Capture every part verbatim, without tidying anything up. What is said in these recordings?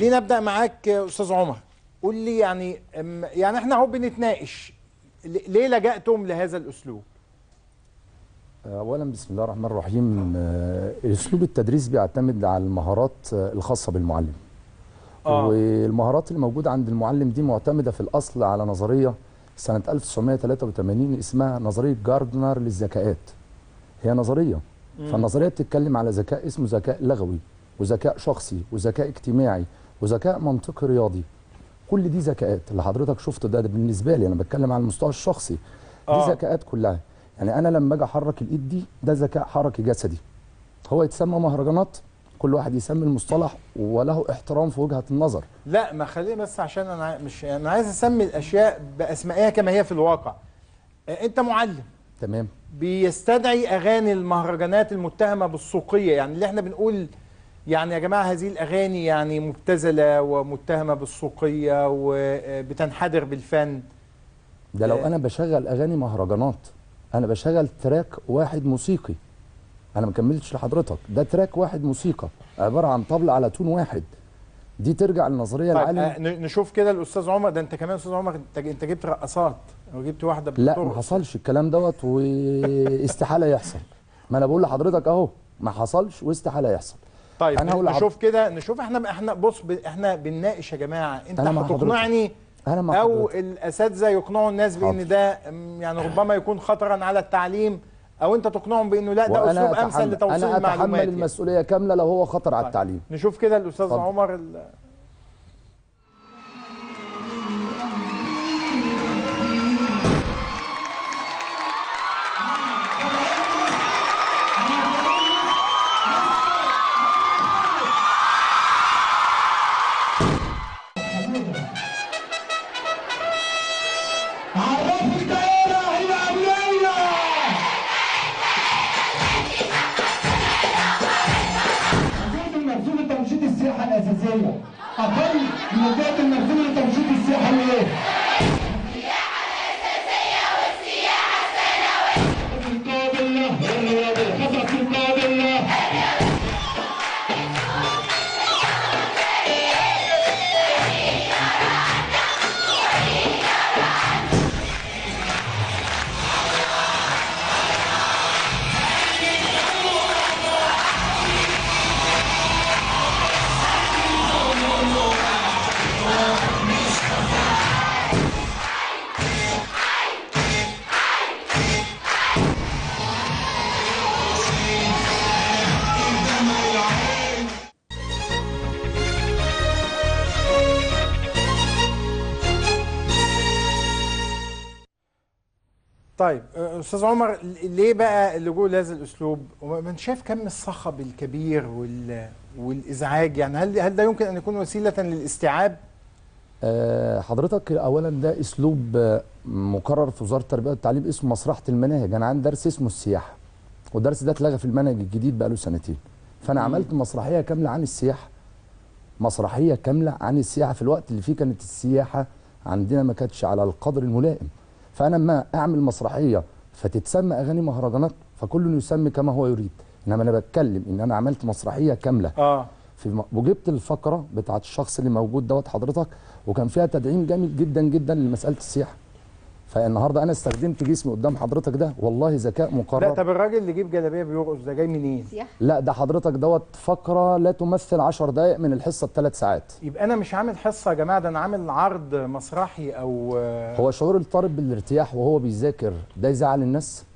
خلينا ابدا معاك استاذ عمر. قول لي يعني يعني احنا اهو بنتناقش، ليه لجأتم لهذا الاسلوب؟ اولا بسم الله الرحمن الرحيم. اسلوب التدريس بيعتمد على المهارات الخاصه بالمعلم. آه. والمهارات اللي موجوده عند المعلم دي معتمده في الاصل على نظريه سنه ألف وتسعمائة وثلاثة وثمانين اسمها نظريه جاردنر للذكاءات. هي نظريه، مم. فالنظريه بتتكلم على ذكاء اسمه ذكاء لغوي، وذكاء شخصي، وذكاء اجتماعي، وذكاء منطقي رياضي. كل دي ذكاءات اللي حضرتك شفته ده, ده بالنسبه لي انا بتكلم على المستوى الشخصي. دي آه. ذكاءات كلها. يعني انا لما اجي احرك الايد دي ده ذكاء حركي جسدي. هو يتسمى مهرجانات، كل واحد يسمي المصطلح وله احترام في وجهه النظر. لا ما خليه بس عشان انا مش انا عايز اسمي الاشياء باسمائها كما هي في الواقع. انت معلم تمام، بيستدعي اغاني المهرجانات المتهمه بالسوقيه، يعني اللي احنا بنقول يعني يا جماعه هذه الاغاني يعني مبتذله ومتهمه بالسوقيه وبتنحدر بالفن. ده لو انا بشغل اغاني مهرجانات، انا بشغل تراك واحد موسيقي، انا ما كملتش لحضرتك، ده تراك واحد موسيقى عباره عن طبل على تون واحد. دي ترجع للنظريه طيب العالم. آه نشوف كده الاستاذ عمر. ده انت كمان استاذ عمر، انت انت جبت رقصات وجبت واحده بترقص. لا ما حصلش الكلام دوت واستحاله يحصل. ما انا بقول لحضرتك اهو ما حصلش واستحاله يحصل. طيب أنا نشوف كده، نشوف احنا احنا بص احنا بنناقش يا جماعه. انت هتقنعني او الاساتذه يقنعوا الناس بان ده يعني ربما يكون خطرا على التعليم، او انت تقنعهم بانه لا ده اسلوب امثل لتوصيل المعلومات. انا اتحمل يعني. المسؤوليه كامله لو هو خطر طيب. على التعليم. نشوف كده الاستاذ طب. عمر ال... الأساسية أقل من وجهة المرسوم لتنشيط السياحة الإيه؟ السياحة الأساسية والسياحة الثانوية. القابلة الرياضة الخطط القابلة. طيب استاذ عمر، ليه بقى اللجوء لهذا الاسلوب؟ ومن شايف كم الصخب الكبير وال... والازعاج، يعني هل هل ده يمكن ان يكون وسيله للاستيعاب؟ أه حضرتك اولا ده اسلوب مقرر في وزاره التربيه والتعليم اسمه مسرحه المناهج. انا عندي درس اسمه السياحه، والدرس ده اتلغى في المنهج الجديد بقى له سنتين. فانا مم. عملت مسرحيه كامله عن السياحه. مسرحيه كامله عن السياحه في الوقت اللي فيه كانت السياحه عندنا ما كانتش على القدر الملائم. فانا لما اعمل مسرحيه فتتسمى اغاني مهرجانات فكل يسمي كما هو يريد، انما انا بتكلم ان انا عملت مسرحيه كامله اه في الم... وجبت الفقره بتاعت الشخص اللي موجود دوت حضرتك، وكان فيها تدعيم جامد جدا جدا لمساله السياحه. فالنهارده انا استخدمت جسمي قدام حضرتك ده والله ذكاء مقرر. لا طب الراجل اللي جيب جلابيه بيرقص ده جاي منين؟ لا ده حضرتك دوت فقره لا تمثل عشر دقائق من الحصه بثلاث ساعات. يبقى انا مش عامل حصه يا جماعه، ده انا عامل عرض مسرحي. او هو شعور الطالب بالارتياح وهو بيذاكر ده يزعل الناس؟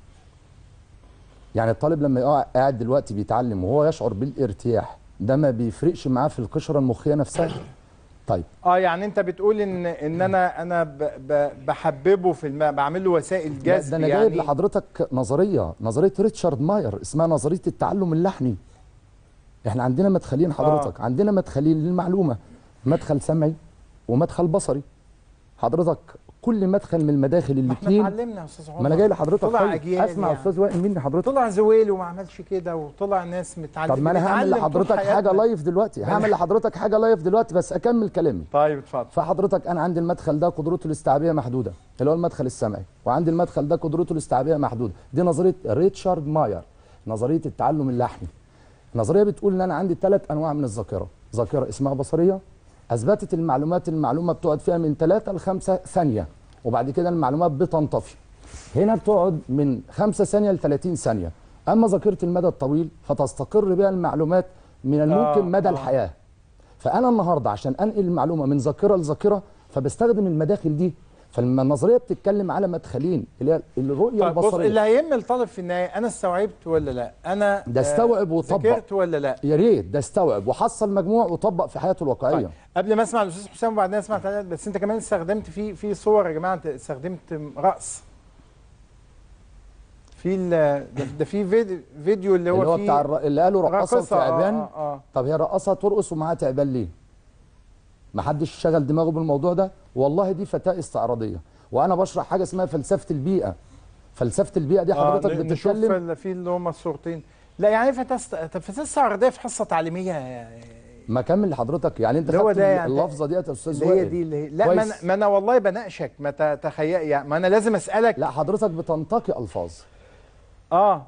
يعني الطالب لما يقع قاعد دلوقتي بيتعلم وهو يشعر بالارتياح ده ما بيفرقش معاه في القشره المخيه نفسها؟ طيب اه يعني انت بتقول ان ان انا انا ب ب بحببه في الماء، بعمل له وسائل جذب. ده انا يعني جايب لحضرتك نظريه نظريه ريتشارد ماير اسمها نظريه التعلم اللحني. احنا عندنا مدخلين حضرتك. آه. عندنا مدخلين للمعلومه، مدخل سمعي ومدخل بصري. حضرتك كل مدخل من المداخل الاثنين. ما احنا اتعلمنا يا استاذ عمر. ما انا جاي لحضرتك طلع اجيال اسمع يعني. استاذ وائل مني حضرتك. طلع زويل وما عملش كده، وطلع ناس متعلمه. طب ما انا هعمل لحضرتك حاجه لايف دلوقتي، هعمل لحضرتك حاجه لايف دلوقتي بس اكمل كلامي. طيب اتفضل. فحضرتك انا عندي المدخل ده قدرته الاستيعابيه محدوده اللي هو المدخل السمعي، وعندي المدخل ده قدرته الاستيعابيه محدوده. دي نظريه ريتشارد ماير، نظريه التعلم اللحني. النظريه بتقول ان انا عندي ثلاث انواع من الذاكره، ذاكره اسمها بصريه اثبتت المعلومات المعلومه بتقعد فيها من ثلاثة ل خمسة ثانيه، وبعد كده المعلومات بتنطفي. هنا بتقعد من خمسة ثانيه ل ثلاثين ثانيه. اما ذاكره المدى الطويل فتستقر بها المعلومات من الممكن آه مدى آه. الحياه. فانا النهارده عشان انقل المعلومه من ذاكره لذاكره فبستخدم المداخل دي. فلما النظريه بتتكلم على مدخلين اللي هي الرؤيه طيب بص، البصريه. اللي هيهم الطالب في النهايه انا استوعبت ولا لا؟ انا ده استوعب وطبق. ذاكرت ولا لا؟ يا ريت ده استوعب وحصل مجموع وطبق في حياته الواقعيه. طيب. قبل ما اسمع الاستاذ حسام وبعدين اسمع تعليقات، بس انت كمان استخدمت في في صور يا جماعه، انت استخدمت رقص في ده, ده في فيديو, فيديو اللي هو, اللي هو فيه بتاع الر... اللي قالوا رقصه في تعبان. آه آه آه. طب هي رقصه ترقص ومعاها تعبان ليه؟ ما حدش شغل دماغه بالموضوع ده. والله دي فتاة استعراضيه، وانا بشرح حاجه اسمها فلسفه البيئه. فلسفه البيئه دي حضرتك آه بتتكلم نشوف في اللي هم الصورتين. لا يعني فتاة فتاة استعراضيه في حصه تعليميه. ما كمل لحضرتك يعني انت خدت يعني اللفظه ديت يا استاذ وائل. هي دي اللي هي لا ما أنا, ما انا والله بناقشك، ما تتخيل يعني، ما انا لازم اسالك. لا حضرتك بتنتقي الفاظ. اه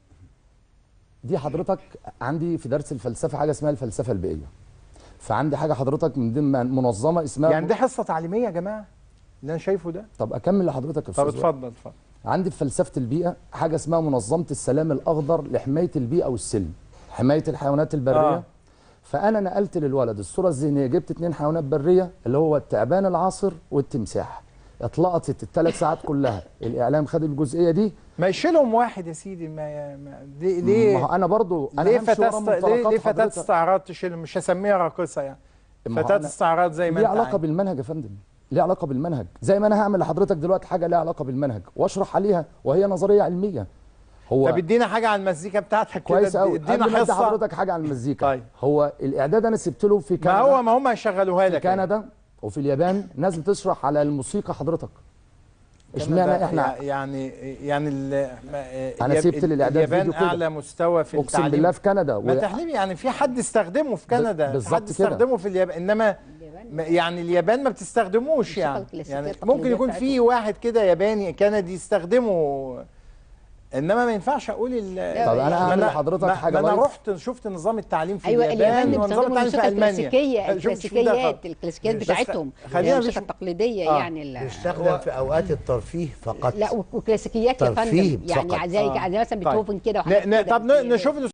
دي حضرتك عندي في درس الفلسفه حاجه اسمها الفلسفه البيئيه. فعندي حاجه حضرتك من ضمن منظمه اسمها يعني دي حصه تعليميه يا جماعه اللي انا شايفه ده. طب اكمل لحضرتك يا استاذ. طب اتفضل اتفضل. عندي في فلسفه البيئه حاجه اسمها منظمه السلام الاخضر لحمايه البيئه والسلم، حمايه الحيوانات البريه. آه. فانا نقلت للولد الصوره الذهنيه، جبت اثنين حيوانات بريه اللي هو التعبان العاصر والتمساح. اتلقطت الثلاث ساعات كلها، الاعلام خد الجزئيه دي. ما يشيلهم واحد يا سيدي، ما, ما دي ليه؟ ما انا برضو انا ليه فتاة ليه, ليه فتاة استعراض تشيلهم؟ مش هسميها راقصه يعني. فتاة استعراض زي ما انت ليه علاقه بالمنهج يا فندم، ليه علاقه بالمنهج. زي ما انا هعمل لحضرتك دلوقتي حاجه ليها علاقه بالمنهج واشرح عليها وهي نظريه علميه. هو طب ادينا حاجه على المزيكا بتاعتك كده. كويس قوي. ادينا حصه. حصه حضرتك حاجه على المزيكا. طيب. هو الاعداد انا سبت له في كندا. ما هو ما هم هيشغلوها لك. في كندا وفي اليابان ناس بتشرح على الموسيقى حضرتك. اشمعنى احنا يعني يعني انا سبت للاعداد اليابان اعلى مستوى في التعليم. اقسم بالله في كندا. ما تحليم يعني في حد استخدمه في كندا، بالظبط حد استخدمه في اليابان، انما يعني اليابان ما بتستخدموش يعني. يعني ممكن يكون في واحد كده ياباني كندي يستخدمه، انما ما ينفعش اقول ال طب انا هعمل لحضرتك حاجه. انا رحت شفت نظام التعليم في أيوة اليابان ونظام التعليم في المانيا. الكلاسيكيات الكلاسيكيات بتاعتهم، الموسيقى التقليديه آه. يعني بيستخدم في اوقات الترفيه فقط. لا وكلاسيكيات يا فندم، يعني زي زي مثلا بيتهوفن كده. طب نشوف